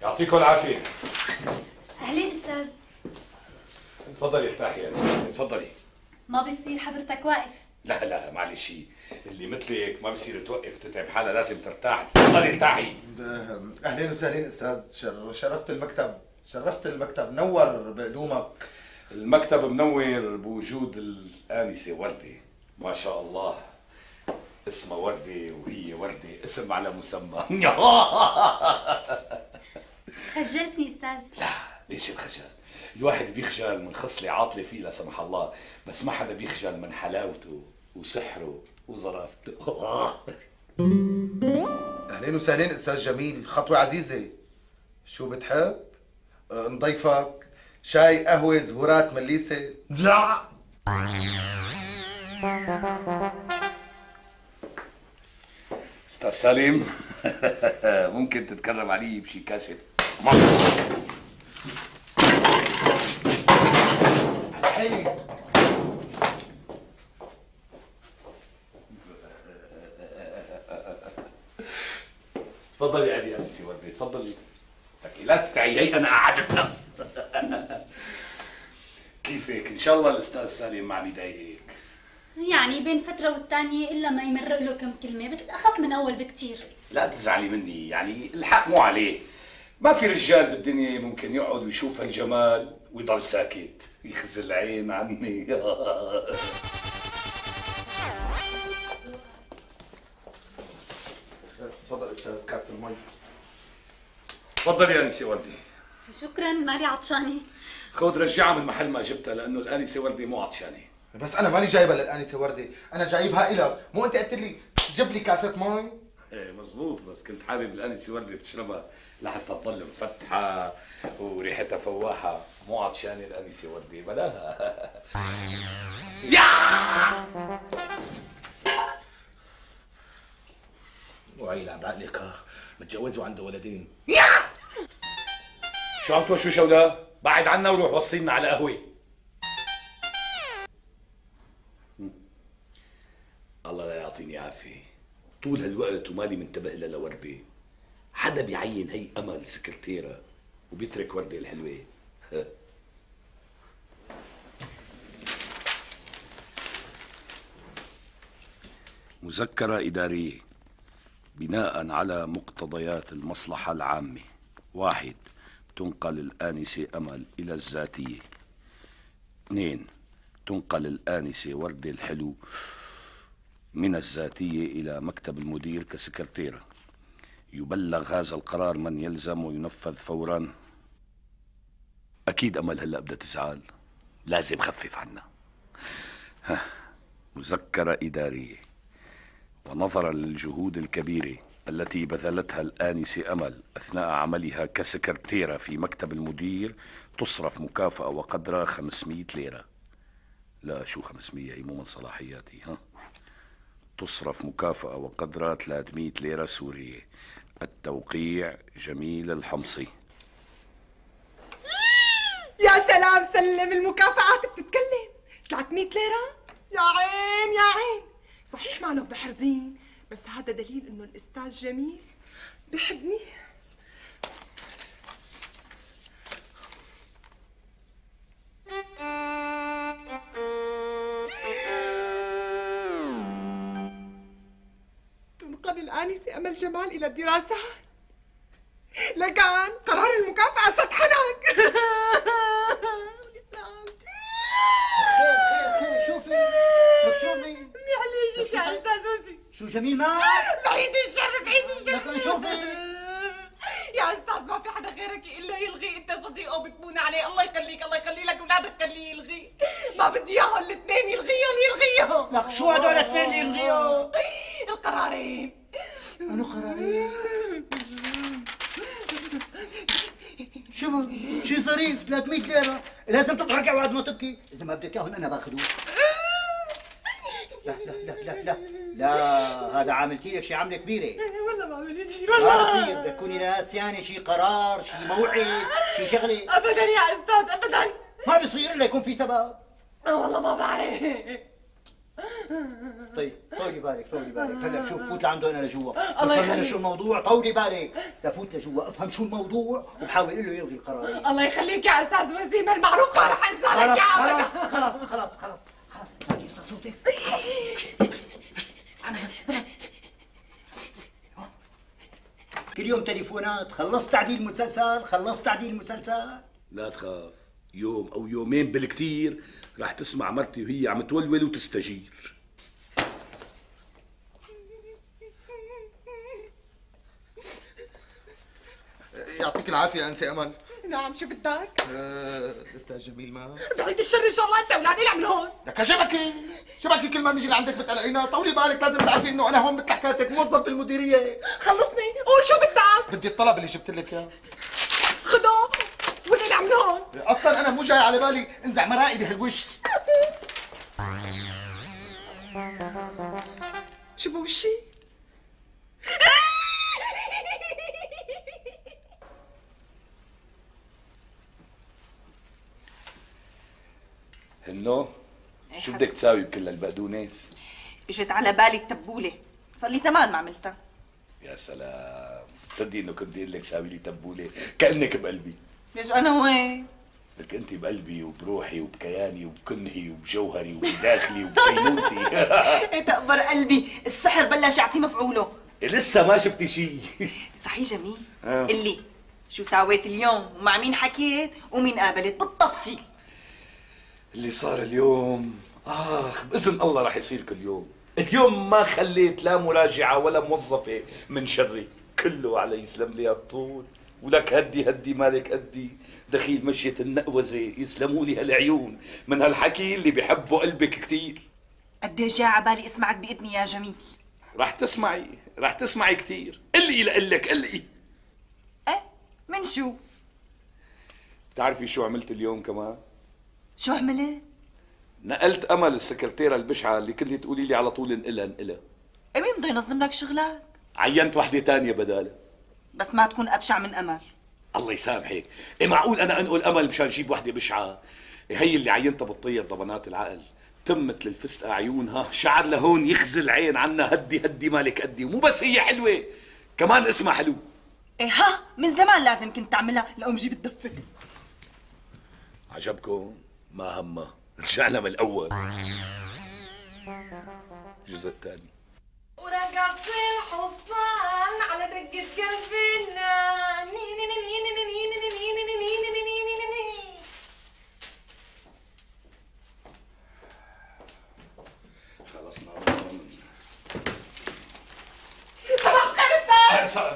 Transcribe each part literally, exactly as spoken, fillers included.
يعطيكم العافية. أهلين أستاذ. تفضلي ارتاحي يا أستاذ، تفضلي. ما بيصير حضرتك واقف. لا لا معلش، اللي مثلك ما بصير توقف تتعب حالها، لازم ترتاح. تفضلي ارتاحي. اهلين وسهلين استاذ، شرفت المكتب، شرفت المكتب، نور بقدومك. المكتب منور بوجود الآنسة وردة، ما شاء الله. اسمها وردة وهي وردة، اسم على مسمى. خجلتني أستاذ. لا ليش الخجل؟ الواحد بيخجل من خصلة عاطلة فيه لا سمح الله، بس ما حدا بيخجل من حلاوته وسحره وظرافته. اهلين وسهلين استاذ جميل، خطوة عزيزة. شو بتحب؟ أه نضيفك شاي، قهوة، زهورات، مليسة؟ لا استاذ سالم، ممكن تتكرم علي بشي كاسة حلو. تفضلي يا ابي انسي وردي، تفضلي. لكن لا تستعي، هي انا قعدتها. كيفك؟ ان شاء الله الاستاذ سالم ما عم يضايقك. يعني بين فترة والتانية إلا ما يمرق له كم كلمة، بس أخف من أول بكتير. لا تزعلي مني، يعني الحق مو عليه. ما في رجال بالدنيا ممكن يقعد ويشوف هالجمال ويضل ساكت، يخزي العين عني. تفضل استاذ، كاس المي. تفضلي يا انسه وردي. شكرا، مالي عطشانة. خذ رجعها من محل ما جبتها، لأنه الآنسة وردي مو عطشانة. بس انا مالي جايبها للآنسة وردة، انا جايبها إلك. مو انت قلت لي جيب لي كاسة مي؟ ايه مزبوط، بس كنت حابب الآنسة وردة تشربها لحتى تضل مفتحة وريحتها فواحة، مو عطشانة الآنسة وردة بلاها. يا وعيل عم بعقلك ها، متجوز وعنده ولدين. يا شو عم توشوش ولا؟ بعد عنا وروح وصينا على قهوة. الله لا يعطيني عافية، طول هالوقت ومالي منتبه لها لوردة. حدا بيعين هي أمل سكرتيرة وبيترك وردة الحلوة. مذكرة إدارية بناء على مقتضيات المصلحة العامة. واحد، تنقل الآنسة أمل إلى الذاتية. اثنين، تنقل الآنسة وردة الحلو من الذاتية إلى مكتب المدير كسكرتيرة. يبلغ هذا القرار من يلزم وينفذ فورا. أكيد أمل هلأ بدها تزعل، لازم خفف عنا. مذكرة إدارية، ونظرا للجهود الكبيرة التي بذلتها الآنسة أمل أثناء عملها كسكرتيرة في مكتب المدير، تصرف مكافأة وقدرها خمسمئة ليرة. لا شو خمسمئة، هي مو من صلاحياتي. ها تصرف مكافأة وقدرها ثلاثمئة ليرة سورية. التوقيع جميل الحمصي. يا سلام، سلم المكافآت بتتكلم. ثلاثمئة ليرة؟ يا عين يا عين. صحيح ما له بحرزين، بس هذا دليل انه الاستاذ جميل بحبني. تنقل الآنسة أمل جمال إلى الدراسات، لكن قرار المكافأة سطحنك. خير خير خير، شوفي شوفي. معلش يا أستاذ وزي. شو جميل ما؟ بعيد الشر بعيد الشر. لكن شوفي يا أستاذ، ما في حدا غيرك إلا يلغي. أنت صديقه وبتمون عليه. الله يخليك، الله يخلي لك أولادك، خليه يلغي. ما بدي إياهم الاثنين، يلغيهم يلغيهم. لك شو هدول الاثنين اللي يلغيهم؟ القرارين. أنو قرارين؟ شو شي ظريف، ثلاثمئة ليرة لازم تضحك وعد ما تبكي. إذا ما بدك إياهم أنا باخذهم. لا لا لا لا لا لا، هذا عاملتي لك شي عملة كبيرة. والله ما عملت شيء ما والله. بصير، بدك تكوني ناسيانة شي قرار، شي موعد، شي شغلة. أبدا يا أستاذ أبدا. ما بصير إلا يكون في سبب. والله ما بعرف. طيب طولي بالك طولي بالك، هلا شوف فوت لعنده انا لجوا. الله افهم يخليك. شو الموضوع، طولي بالك لفوت لجوا افهم شو الموضوع وبحاول له يلغي القرار. الله يخليك يا استاذ وسيم، المعروف ما رح انسى لك خلاص يا خلاص خلاص خلاص خلاص خلاص خلاص صوتك. انا بس بس كل يوم تليفونات، خلصت تعديل المسلسل خلصت تعديل المسلسل. لا تخاف، يوم او يومين بالكتير رح تسمع مرتي وهي عم تولول وتستجير. يعطيك العافيه انسه امل. نعم شو بدك؟ أه، استاذ جميل ما بعيد الشر ان شاء الله، انت ولادي اللي من هون. لك شبكي شبكي كل ما نجي لعندك بتقلقينا. طولي بالك لازم تعرفي انه انا هون مثل حكايتك موظف بالمديريه. خلصني قول شو بدك؟ بدي الطلب اللي جبت لك اياه. خده واللي اللي من هون. اصلا انا مو جاي على بالي انزع مرائي بهالوش. شو بوشي؟ هنو شو بدك تساوي بكل هالبقدونس؟ اجت على بالي التبوله، صار لي زمان ما عملتها. يا سلام، تصدقي انه كنت بدي لك ساوي لي تبوله كانك بقلبي. ليش انا وين؟ لك انت بقلبي وبروحي وبكياني وبكنهي وبجوهري وبداخلي وبكينونتي. ايه تقبر قلبي، السحر بلش يعطي مفعوله. لسه ما شفتي شيء. صحيح جميل؟ آه. قلي شو ساويت اليوم ومع مين حكيت ومين قابلت بالتفصيل. اللي صار اليوم اخ باذن الله رح يصير كل يوم. اليوم ما خليت لا مراجعه ولا موظفه من شري، كله على يسلم لي الطول. ولك هدي هدي مالك هدي، دخيل مشية النقوزة يسلموا لي هالعيون من هالحكي اللي بحبه قلبك كتير. قديش جاي على بالي اسمعك بإذني يا جميل. رح تسمعي رح تسمعي كتير. قلي لقلك قلي. ايه منشوف. بتعرفي شو عملت اليوم كمان؟ شو عملت؟ نقلت امل السكرتيره البشعه اللي كنتي تقولي لي على طول انقلها انقلها. ايه مين بده ينظم لك شغلك؟ عينت وحده تانية بدالها. بس ما تكون ابشع من امل. الله يسامحك، إيه معقول انا انقل امل مشان جيب وحده بشعه؟ إيه هي اللي عينتها بتطير ضبنات العقل، تمت للفستقة عيونها، شعر لهون يخزل عين عنا هدي هدي مالك قدي، ومو بس هي حلوه كمان اسمها حلو. ايه ها من زمان لازم كنت تعملها لقوم جيب الدفه. عجبكم؟ ما همه، رجعنا من الاول. الجزء الثاني. ورقص الحصان على دقة قلبنا. خلصنا. صباح الخير استاذ.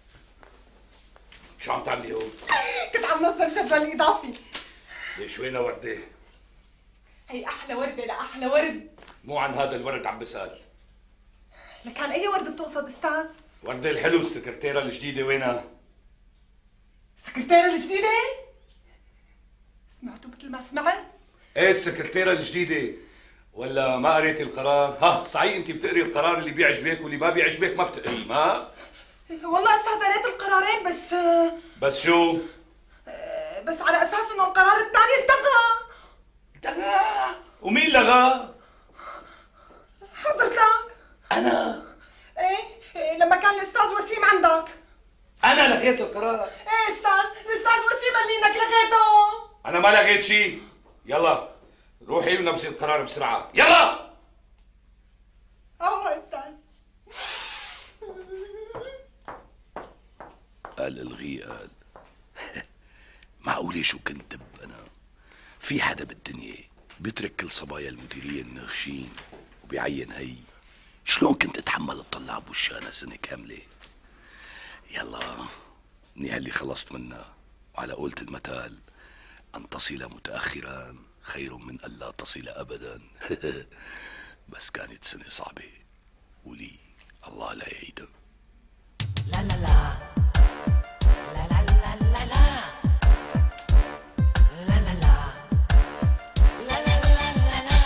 شو عم تعملي هون؟ كنت عم نظم جدول اضافي. ليش وينها وردة؟ هي احلى وردة لاحلى ورد. مو عن هذا الورد عم بسأل. لكان اي ورد بتقصد استاذ؟ وردة الحلو السكرتيرة الجديدة وينها؟ السكرتيرة الجديدة؟ سمعتوا مثل ما سمعت؟ ايه السكرتيرة الجديدة، ولا ما قريتي القرار؟ ها صحيح انت بتقري القرار اللي بيعجبك واللي ما بيعجبك ما بتقريه، ما؟ والله استاذ قريت القرارين بس بس شو؟ بس على اساس انه القرار الثاني التغى. التغى؟ ومين لغى؟ حضرتك. انا؟ ايه لما كان الاستاذ وسيم عندك. انا لغيت القرار؟ ايه استاذ، الاستاذ وسيم قال لي انك لغيته. انا ما لغيت شيء. يلا روحي ونفذي القرار بسرعة، يلا. اه استاذ. قال الغي قال. معقولة شو كنت دب أنا؟ في حدا بالدنيا بيترك كل صبايا المديرية النغشين وبيعين هي؟ شلون كنت اتحمل اطلع بوشانا سنة كاملة؟ يلا منيح اللي خلصت منها، وعلى قولة المثل أن تصل متأخرا خير من ألا تصل أبدا. بس كانت سنة صعبة، ولي الله لا يعيدها. لا لا لا لا لا لا لا لا لا لا لا لا لا لا.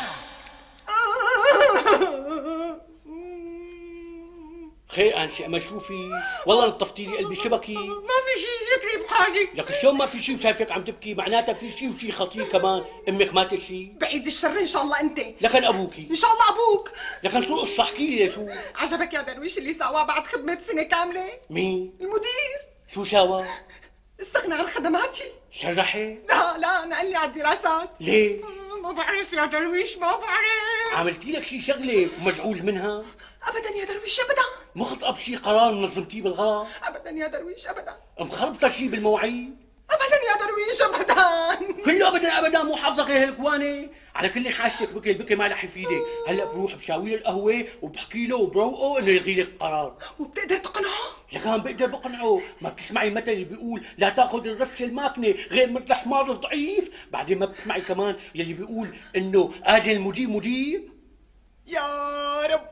خير انشئ ما شوفي، والله نطفتي لي قلبي شبكي. ما في شيء يجري بحالي. حالي. لك شلون ما في شيء وشايفك عم تبكي؟ معناتها في شيء وشيء خطير كمان. امك ماتت شيء؟ بعيد الشر ان شاء الله انت. لكن ابوكي؟ ان شاء الله ابوك. لكن شو القصه؟ احكي لي شو عجبك يا درويش اللي سواه بعد خدمة سنة كاملة؟ مين؟ المدير. شو سوا؟ استغنى عن خدماتي. شرحي؟ لا لا نقلني على الدراسات. ليه؟ ما بعرف يا درويش ما بعرف. عملتي لك شي شغله ومزعول منها؟ ابدا يا درويش ابدا. مخطئه بشي قرار نظمتيه بالغلط؟ ابدا يا درويش ابدا. مخربطه شي بالمواعيد؟ ابدا يا درويش ابدا. كله ابدا ابدا مو حافظه غير هالكوانه. على كل حاجتك بكي البكي ما رح يفيدك. هلا بروح بشاوي له القهوه وبحكي له وبروقه انه يلغي لك القرار. وبتقدر تقنعه؟ لكان بقدر بقنعه. ما بتسمعي المثل اللي بيقول لا تاخذ الرفشه الماكنه غير مثل الحمار الضعيف؟ بعدين ما بتسمعي كمان يلي بيقول انه اجل المدير مدير؟ يا رب.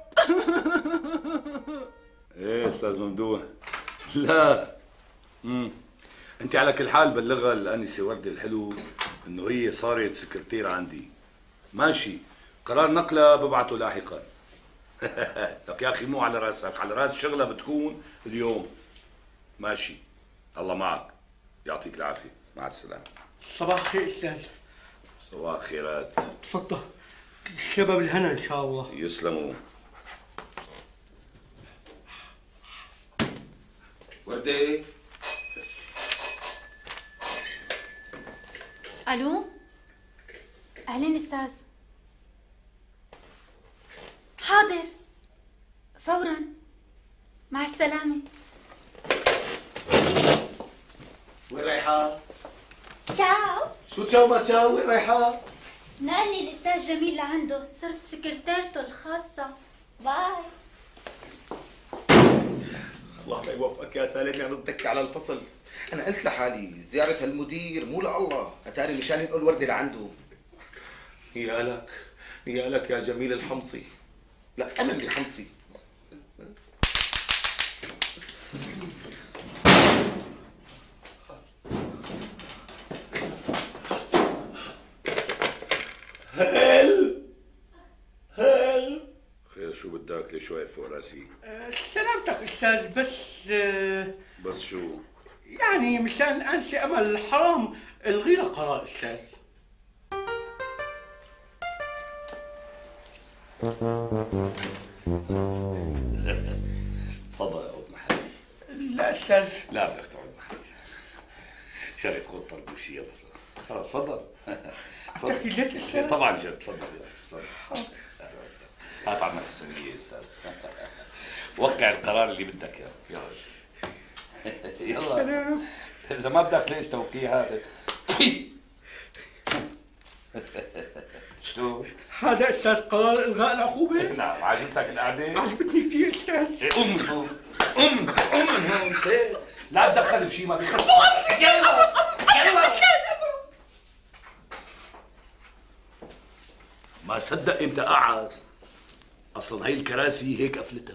ايه استاذ ممدوح. لا امم انت على كل حال بلغها الانسه ورده الحلو انه هي صارت سكرتير عندي. ماشي، قرار نقلها ببعته لاحقا. لك يا اخي مو على راسك، على راس شغلها بتكون اليوم. ماشي، الله معك، يعطيك العافيه، مع السلامه. صباح الخير استاذ. صباح الخيرات. تفضل. شباب الهنا ان شاء الله. يسلموا. وردة. الو اهلين استاذ. حاضر فورا، مع السلامه. وين رايحة؟ تشاو. شو تشاو ما تشاو؟ وين رايحة؟ نقلني الاستاذ جميل لعنده، صرت سكرتيرته الخاصه. باي. الله لا يوفقك يا سالم يا نصدك على الفصل. انا قلت لحالي زيارة هالمدير مو لله، اتاري مشان نقول وردة لعنده. يا لك يا لك يا جميل الحمصي. لا انا اللي حمصي. هل هل خير شو بدك؟ ليش واقف فوق راسي؟ أه سلامتك استاذ. بس أه بس شو؟ يعني مشان انسي امل حرام الغي لها قرار استاذ. تفضل اقعد محلي. لا استاذ. لا بدك تقعد محلي. شرف خذ طلب وشي يلا خلاص تفضل. عم تحكي جد استاذ؟ طبعا جد. تفضل يلا تفضل. هات عنك السنية استاذ. وقع القرار اللي بدك اياه. يلا يلا. اذا ما بدك ليش توقيع هذا؟ شو؟ هذا استاذ قرار الغاء العقوبه؟ نعم. عجبتك القعده؟ عجبتني كثير استاذ. ام ام ام من هون سير. لا تدخل بشيء ما بيخص. يلا يلا. ما صدق امتى قعد. اصلا هي الكراسي هيك قفلتها.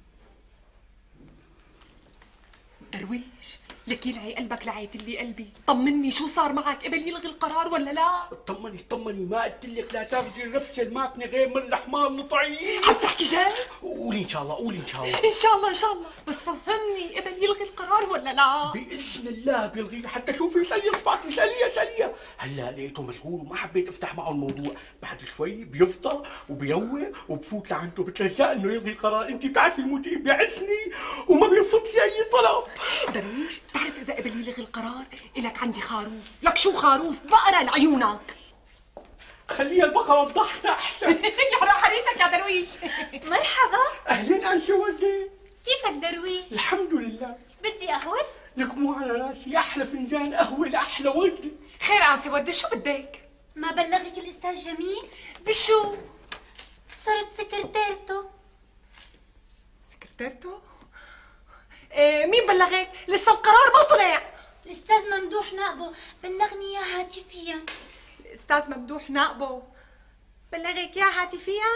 درويش لك يلعي قلبك لعيت لي قلبي. طمني شو صار معك؟ قبل يلغي القرار ولا لا؟ اطمني اطمني. ما قلت لك لا تاخذي الرفشه الماكنه غير من الحمار الضعيف؟ عم تحكي جد؟ قولي ان شاء الله قولي ان شاء الله. ان شاء الله ان شاء الله. بس فهمني قبل يلغي القرار ولا لا؟ باذن الله بيلغي. حتى شوفي ساليه صبعتي ساليه ساليه. هلا لقيته مشغول وما حبيت افتح معه الموضوع. بعد شوي بيفضى وبيروق وبفوت لعنده بتلجأ انه يلغي القرار. انت بتعرفي المدير بيعزني وما بيرفض لي اي طلب. درويش بتعرف اذا قبل يلغي القرار الك عندي خروف. لك شو خروف؟ بقرة لعيونك. خليها البقرة تضحنا احسن. يا راح ريشك يا درويش. مرحبا. اهلين انسه وردة. كيفك درويش؟ الحمد لله. بدي قهوة؟ لك مو على راسي. احلى فنجان قهوة لاحلى وردة. خير انسه وردة شو بدك؟ ما بلغك الاستاذ جميل؟ بشو؟ صرت سكرتيرته. سكرتيرته؟ إيه مين بلغك؟ لسه القرار ما طلع. الاستاذ ممدوح نائبه بلغني اياه هاتفيا. الاستاذ ممدوح نائبه بلغك اياه هاتفيا؟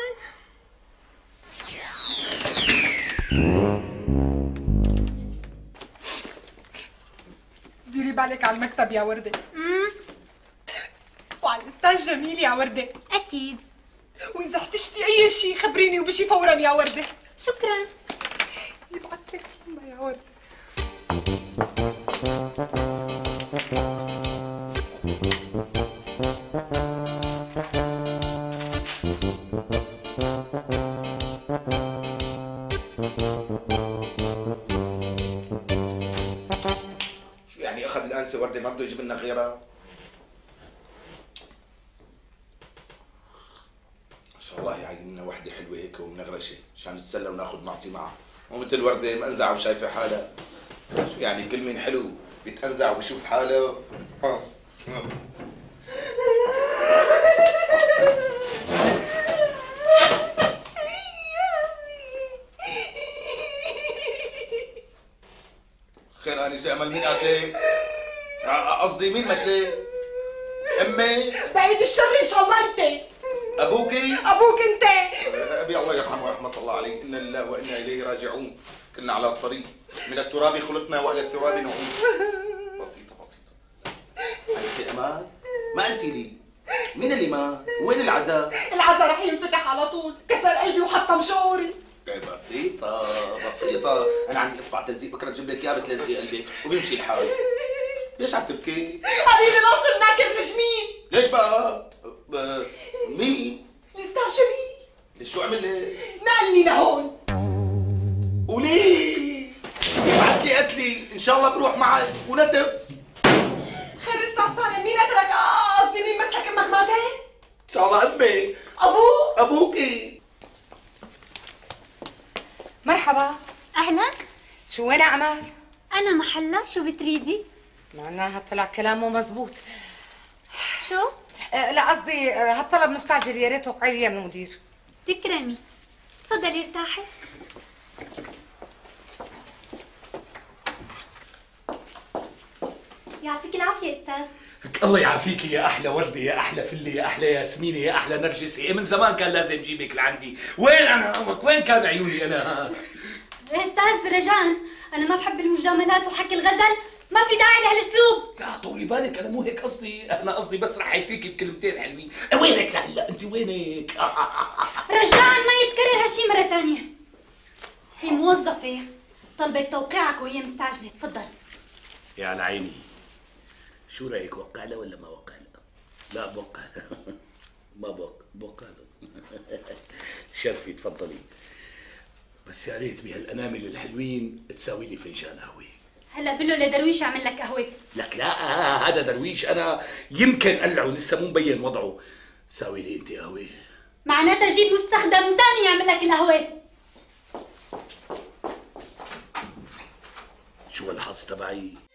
ديري بالك على المكتب يا وردة. امم وعلى الاستاذ جميل يا وردة. اكيد. واذا احتجتي اي شيء خبريني وبشي فورا يا وردة. شكرا. يبعت لك يا وردة. وردة ما بده يجيب لنا غيرها. ما شاء الله يعين لنا وحدة حلوة هيك ومنغرشة عشان نتسلى وناخذ نعطي معها، مو مثل وردة مأنزعة وشايفة حالها. شو يعني كل مين حلو بيتأنزع وبيشوف حاله؟ ها خير انسه امل، مين قاتلك؟ قصدي مين مثلك؟ امي؟ بعيد الشر ان شاء الله انت. ابوكي؟ ابوك انت. ابي الله يرحمه ورحمه الله عليه، انا لله وانا اليه راجعون، كنا على الطريق، من التراب خلقنا والى التراب نعود. بسيطه بسيطه. انسه امل؟ ما قلتي لي مين اللي مات؟ وين العزاء؟ العزاء رح ينفتح على طول، كسر قلبي وحطم شعوري. بسيطة بسيطة، أنا عندي إصبع تلزيق بكرة بجيب لك إياه بتلزقي قلبك وبيمشي الحال. ليش عم تبكي؟ قليل الأصل ناكر نجمين. ليش بقى؟ ب... مين؟ الأستاذ جميل. ليش شو عمل لك؟ نقلني لهون. وليه؟ بعت لي قتلي، إن شاء الله بروح معك ونتف. خير أستاذ سالم، مين قتلك؟ آه قصدي مين مثلك أمك ماتت؟ إن شاء الله أمي. أبوك؟ أبوكي. مرحبا. اهلا. شو وين اعمال؟ انا محلة، شو بتريدي؟ معناها طلع كلامه مزبوط. شو؟ أه لا قصدي أه هالطلب مستعجل، يا ريت توقعي لي من المدير. تكرمي. تفضلي ارتاحي. يعطيك العافية استاذ. الله يعافيك يا احلى ورده، يا احلى فله، يا احلى ياسمينه، يا احلى نرجسي. من زمان كان لازم جيبك لعندي. وين انا امك؟ وين كان عيوني انا؟ استاذ رجاء، انا ما بحب المجاملات وحكي الغزل، ما في داعي لهالاسلوب. لا طولي بالك، انا مو هيك قصدي، انا قصدي بس رحي فيكي بكلمتين حلوين. وينك لهلا؟ انت وينك؟ رجاء ما يتكرر هالشي مرة ثانية. في موظفة طلبت توقيعك وهي مستعجلة، تفضل. يا على عيني. شو رايك، وقع له ولا ما وقع له؟ لا بوقع. ما بوقع بوقع له. شرفي تفضلي. بس يا ريت بهالانامل الحلوين تساوي لي فنجان قهوه. هلا بقول له لدرويش اعمل لك قهوه. لك لا، هذا درويش انا يمكن قلعه لسه مو مبين وضعه. ساوي لي انت قهوه. معناتها جيب مستخدم ثاني يعمل لك القهوه. شو الحظ تبعي؟